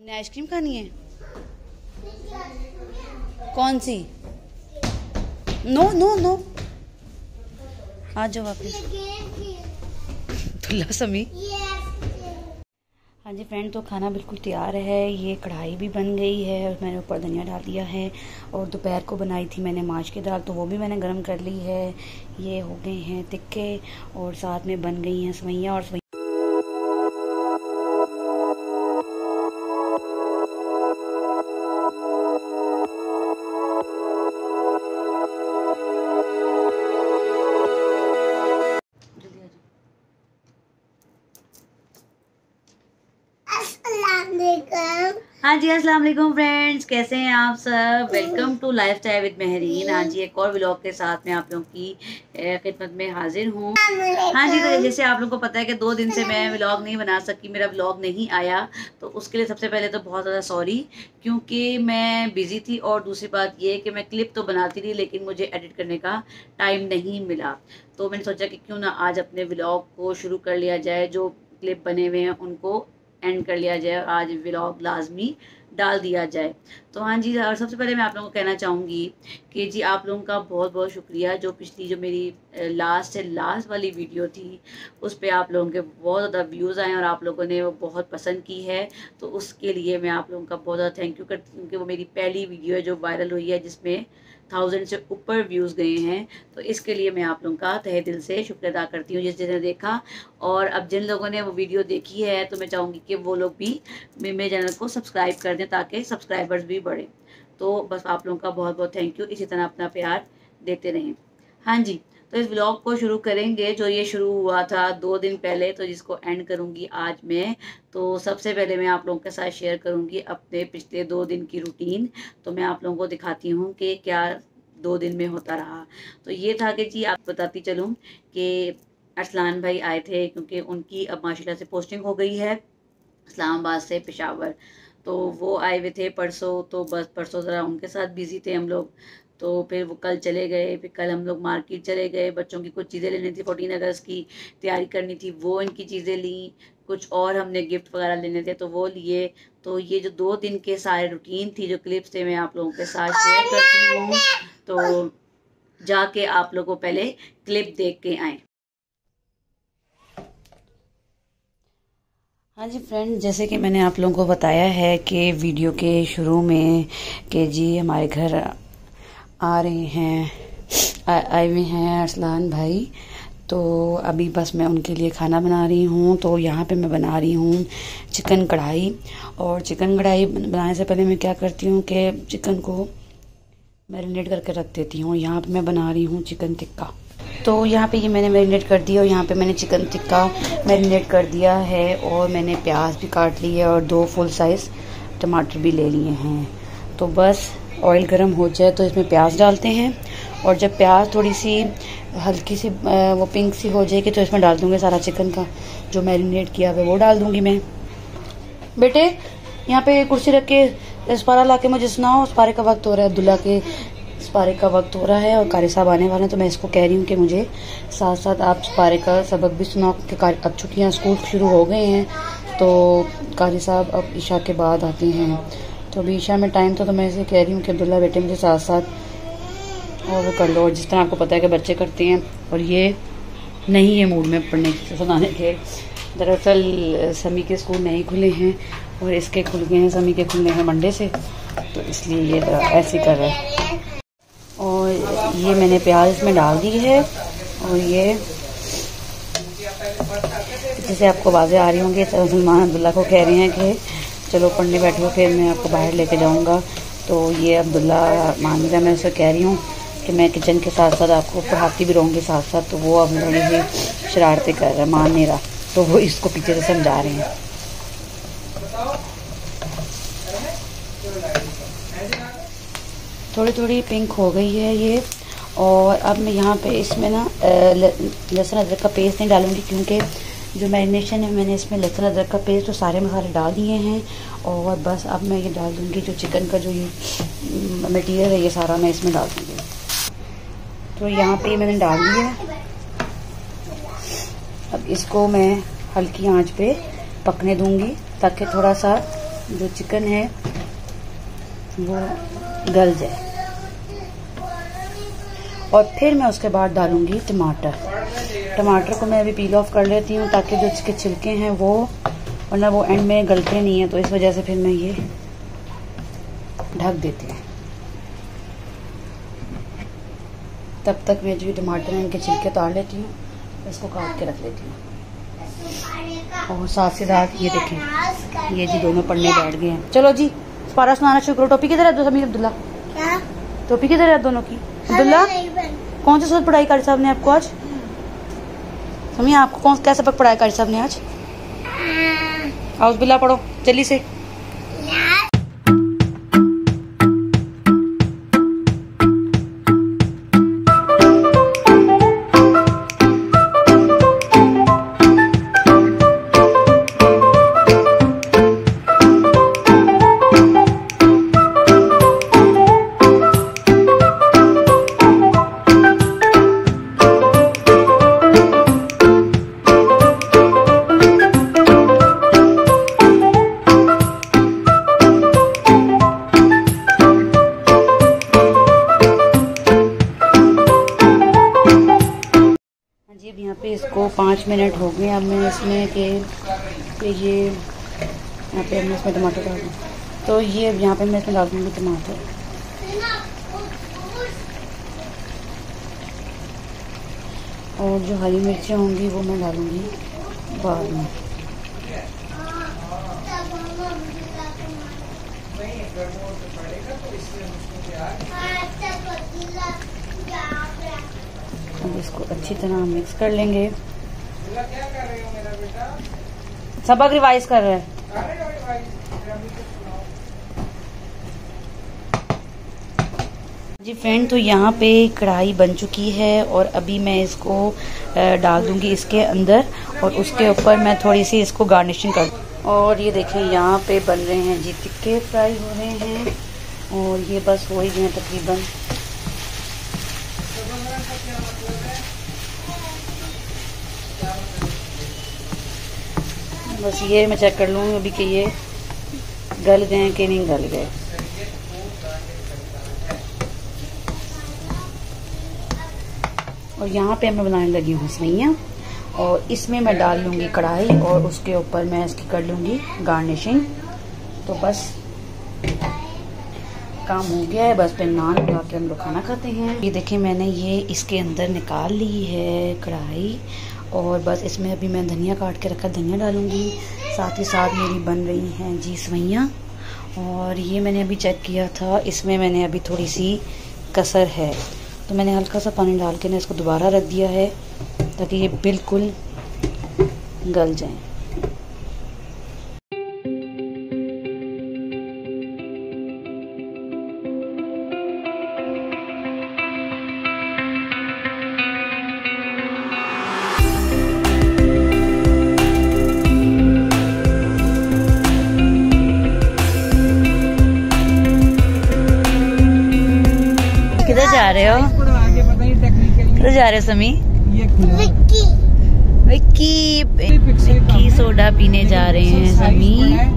हमने आइसक्रीम खानी है। कौन सी? नो नो नो, आ जाओ वापस। दुल्ला समी। हाँ जी फ्रेंड, तो खाना बिल्कुल तैयार है। ये कढ़ाई भी बन गई है और मैंने ऊपर धनिया डाल दिया है। और दोपहर को बनाई थी मैंने माश की दाल, तो वो भी मैंने गर्म कर ली है। ये हो गए हैं टिक्के और साथ में बन गई हैं सवैयाँ। और हाँ जी, अस्सलाम वालेकुम फ्रेंड्स, कैसे हैं आप सब। Welcome to lifestyle with Mehreen. हाँ जी, एक और व्लॉग के साथ में आप लोगों की खिदमत में हाजिर हूँ। हाँ जी, तो जैसे आप लोगों को पता है कि 2 दिन से मैं व्लॉग नहीं बना सकी, मेरा व्लॉग नहीं आया, तो उसके लिए सबसे पहले तो बहुत ज़्यादा सॉरी, क्योंकि मैं बिज़ी थी। और दूसरी बात ये कि मैं क्लिप तो बनाती रही, लेकिन मुझे एडिट करने का टाइम नहीं मिला। तो मैंने सोचा कि क्यों ना आज अपने व्लॉग को शुरू कर लिया जाए, जो क्लिप बने हुए हैं उनको एंड कर लिया जाए, आज व्लॉग लाजमी डाल दिया जाए। तो हाँ जी, और सबसे पहले मैं आप लोगों को कहना चाहूँगी कि जी आप लोगों का बहुत बहुत शुक्रिया। जो पिछली जो मेरी लास्ट से लास्ट वाली वीडियो थी, उस पर आप लोगों के बहुत ज़्यादा व्यूज़ आए और आप लोगों ने वो बहुत पसंद की है। तो उसके लिए मैं आप लोगों का बहुत ज़्यादा थैंक यू करती हूँ कि वो मेरी पहली वीडियो है जो वायरल हुई है, जिसमें 1000 से ऊपर व्यूज़ गए हैं। तो इसके लिए मैं आप लोगों का तहे दिल से शुक्र अदा करती हूँ जिसने देखा। और अब जिन लोगों ने वो वीडियो देखी है, तो मैं चाहूँगी कि वो लोग भी मेरे चैनल को सब्सक्राइब कर दें, ताकि सब्सक्राइबर्स भी बढ़े। तो बस आप लोगों का बहुत बहुत थैंक यू, इसी तरह अपना प्यार देते रहें। हाँ जी, तो इस व्लॉग को शुरू करेंगे। जो ये शुरू हुआ था 2 दिन पहले, तो जिसको एंड करूँगी आज मैं। तो सबसे पहले मैं आप लोगों के साथ शेयर करूँगी अपने पिछले 2 दिन की रूटीन। तो मैं आप लोगों को दिखाती हूँ कि क्या 2 दिन में होता रहा। तो ये था कि जी आप बताती चलूँ कि अरसलान भाई आए थे, क्योंकि उनकी अब माशाल्लाह से पोस्टिंग हो गई है इस्लामाबाद से पेशावर। तो वो आए हुए थे परसों, तो बस परसों ज़रा उनके साथ बिज़ी थे हम लोग। तो फिर वो कल चले गए। फिर कल हम लोग मार्केट चले गए, बच्चों की कुछ चीज़ें लेनी थी, 14 अगस्त की तैयारी करनी थी, वो इनकी चीज़ें ली। कुछ और हमने गिफ्ट वगैरह लेने थे, तो वो लिए। तो ये जो 2 दिन के सारे रूटीन थी, जो क्लिप्स थे, मैं आप लोगों के साथ शेयर करती हूँ। तो जाके आप लोगों को पहले क्लिप देख के आए। हाँ जी फ्रेंड, जैसे कि मैंने आप लोगों को बताया है कि वीडियो के शुरू में कि जी हमारे घर आ रहे हैं, आए हुए हैं अरसलान भाई। तो अभी बस मैं उनके लिए खाना बना रही हूँ। तो यहाँ पे मैं बना रही हूँ चिकन कढ़ाई। और चिकन कढ़ाई बनाने से पहले मैं क्या करती हूँ कि चिकन को मैरिनेट करके रख देती हूँ। यहाँ पे मैं बना रही हूँ चिकन टिक्का। तो यहाँ पे ये मैंने मैरिनेट कर दिया, और यहाँ पे मैंने चिकन टिक्का मैरिनेट कर दिया है। और मैंने प्याज भी काट ली है और 2 फुल साइज़ टमाटर भी ले लिए हैं। तो बस ऑयल गर्म हो जाए तो इसमें प्याज डालते हैं। और जब प्याज थोड़ी सी हल्की सी वो पिंक सी हो जाएगी, तो इसमें डाल दूँगी सारा चिकन का जो मैरिनेट किया हुआ है, वो डाल दूँगी मैं। बेटे यहाँ पे कुर्सी रख के इस्पारा ला के मुझे सुनाओ, इस्पारे का वक्त हो रहा है, अब्दुल्ला के इस्पारे का वक्त हो रहा है और कारी साहब आने वाले हैं। तो मैं इसको कह रही हूँ कि मुझे साथ साथ आप इस्पारे का सबक भी सुनाओ, क्योंकि अब छुट्टियाँ स्कूल शुरू हो गए हैं। तो कारी साहब अब ईशा के बाद आते हैं, तो अभी ईशा में टाइम था। तो मैं इसे कह रही हूँ कि अब्दुल्ला बेटे मुझे साथ साथ और वो कर लो, जिस तरह आपको पता है कि बच्चे करते हैं। और ये नहीं है मूड में पढ़ने सुनाने के। दरअसल समी के स्कूल नहीं खुले हैं और इसके खुल गए हैं, समी के खुलने हैं मंडे से, तो इसलिए ये ऐसे कर रहा है। और ये मैंने प्याज इसमें डाल दी है। और ये जैसे आपको आवाज़ें आ रही होंगी, तो सलमान अब्दुल्ला को कह रहे हैं कि चलो पढ़ने बैठो, फिर मैं आपको बाहर लेके जाऊंगा। तो ये अब्दुल्ला मान लिया, मैं उसे कह रही हूँ कि मैं किचन के साथ साथ आपको पढ़ाती भी रहूँगी साथ साथ। तो वो अब थोड़ी सी शरारतें कर रहा है, मान नहीं रहा, तो वो इसको पीछे से समझा रहे हैं। थोड़ी थोड़ी पिंक हो गई है ये। और अब मैं यहाँ पे इसमें ना लहसुन अदरक का पेस्ट नहीं डालूंगी, क्योंकि जो मैरिनेशन है मैंने इसमें लहसुन अदरक का पेस्ट तो सारे मसाले डाल दिए हैं। और बस अब मैं ये डाल दूँगी जो चिकन का जो ये मटेरियल है, ये सारा मैं इसमें डाल दूँगी। तो यहाँ पे मैंने डाल दिया। अब इसको मैं हल्की आंच पे पकने दूँगी, ताकि थोड़ा सा जो चिकन है वो गल जाए। और फिर मैं उसके बाद डालूंगी टमाटर। टमाटर को मैं अभी पील ऑफ कर लेती हूँ ताकि जो इसके छिलके हैं वो, वरना वो एंड में गलते नहीं है, तो इस वजह से फिर मैं ये ढक देती हूँ। तब तक मैं जो टमाटर हैं इनके छिलके उतार लेती हूँ, इसको काट के रख लेती हूँ। और साथ से साथ ये देखें, ये जी दोनों पढ़ने बैठ गए हैं। चलो जी पारा सुनाना शुरू करो। टोपी किधर है दो समीर अब्दुल्ला? टोपी किधर है दोनों की? अब्दुल्ला कौन सी सूरत पढ़ाई कारी साहब ने आपको आज? समीर आपको कौन क्या सबक पढ़ाया कारी साहब ने आज? आउज़ बिल्लाह पढ़ो जल्दी से। अब यहाँ पे इसको 5 मिनट हो गए। अब मैं इसमें ये यहाँ पे मैं इसमें टमाटर डाल दूँ, तो ये अब यहाँ पे मैं इसमें डाल दूँगी टमाटर। और जो हरी मिर्चें होंगी वो मैं डालूँगी बाद में। अब इसको अच्छी तरह मिक्स कर लेंगे। सबक रिवाइज कर रहे हैं। जी फ्रेंड, तो यहाँ पे कढ़ाई बन चुकी है और अभी मैं इसको डाल दूंगी इसके अंदर और उसके ऊपर मैं थोड़ी सी इसको गार्निशिंग कर। और ये देखें यहाँ पे बन रहे हैं जी टिक्के, फ्राई हो रहे हैं और ये बस हो ही गए तकरीबन। बस ये मैं चेक कर लूँगी अभी कि ये गल गए कि नहीं गल गए। और यहाँ पे मैं बनाने लगी हूँ सवैयाँ और इसमें मैं डाल लूँगी कढ़ाई और उसके ऊपर मैं इसकी कर लूँगी गार्निशिंग। तो बस काम हो गया है, बस फिर नान लगा के हम लोग खाना खाते हैं। ये देखें मैंने ये इसके अंदर निकाल ली है कढ़ाई और बस इसमें अभी मैं धनिया काट के रखा, धनिया डालूँगी। साथ ही साथ मेरी बन रही हैं जी सवैयाँ। और ये मैंने अभी चेक किया था, इसमें मैंने अभी थोड़ी सी कसर है, तो मैंने हल्का सा पानी डाल के ना इसको दोबारा रख दिया है ताकि ये बिल्कुल गल जाए। किधर जा रहे हो? किधर जा रहे हो समी? विक्की सोडा पीने जा रहे हैं समी।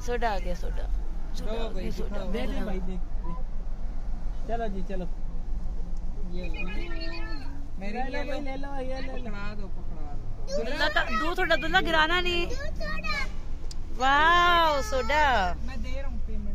सोडा आ गया, सोडा सोडा आ गया, सोडा भाई देख। चलो जी चलो, ये मेरी ले लो ये ले पकड़ा दो दुल्ला का दूध, थोड़ा दुल्ला गिराना नहीं। वाह सोडा, मैं दे रहा हूँ पेमेंट,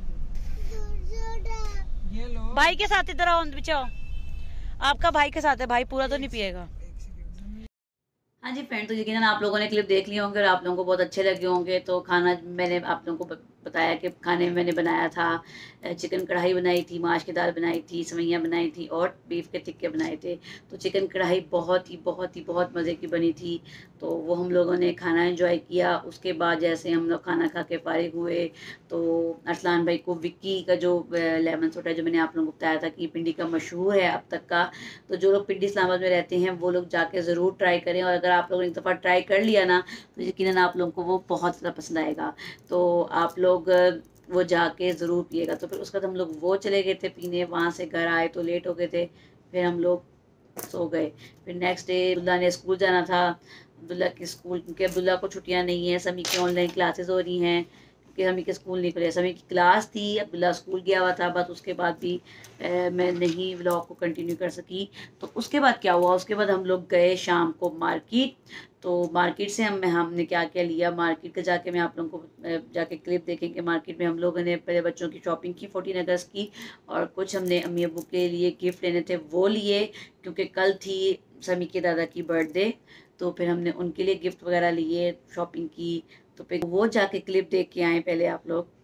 ये लो। भाई के साथ इधर आओ, बचाओ, आपका भाई के साथ है, भाई पूरा तो नहीं पिएगा। हाँ जी फ्रेंड, तो यकीनन आप लोगों ने क्लिप देख ली होंगे और आप लोगों को बहुत अच्छे लगे होंगे। तो खाना मैंने आप लोगों को बताया कि खाने में मैंने बनाया था, चिकन कढ़ाई बनाई थी, माश की दाल बनाई थी, सवैयाँ बनाई थी और बीफ के टिक्के बनाए थे। तो चिकन कढ़ाई बहुत मज़े की बनी थी। तो वो हम लोगों ने खाना एंजॉय किया। उसके बाद जैसे हम लोग खाना खा के फारिग हुए तो अरसलान भाई को विक्की का जो लेमन सोडा, जो मैंने आप लोगों को बताया था कि पिंडी का मशहूर है अब तक का, तो जो लोग पिंडी इस्लामाबाद में रहते हैं वो लोग जाके ज़रूर ट्राई करें। और अगर आप लोगों ने एक दफ़ा ट्राई कर लिया ना तो यकीनन आप लोगों को वो बहुत ज़्यादा पसंद आएगा। तो आप लोग वो जाके ज़रूर पिएगा। तो फिर उसके बाद हम लोग वो चले गए थे पीने, वहाँ से घर आए तो लेट हो गए थे, फिर हम लोग सो गए। फिर नेक्स्ट डे अब्दुल्ला ने स्कूल जाना था। अब्दुल्ला की स्कूल, क्योंकि अब्दुल्ला को छुट्टियाँ नहीं हैं, समी की ऑनलाइन क्लासेस हो रही हैं, क्योंकि समी के स्कूल नहीं खुले। समी की क्लास थी, अब्दुल्ला स्कूल गया हुआ था, बस उसके बाद भी मैं नहीं व्लॉग को कंटिन्यू कर सकी। तो उसके बाद क्या हुआ, उसके बाद हम लोग गए शाम को मार्केट। तो मार्केट से हमने क्या क्या लिया, मार्केट के जाके मैं आप लोगों को जाके क्लिप देखेंगे। मार्केट में हम लोगों ने पहले बच्चों की शॉपिंग की 14 अगस्त की, और कुछ हमने अम्मी अबू के लिए गिफ्ट लेने थे वो लिए, क्योंकि कल थी समी के दादा की बर्थडे। तो फिर हमने उनके लिए गिफ्ट वगैरह लिए, शॉपिंग की। तो फिर वो जाके क्लिप देख के आए पहले आप लोग।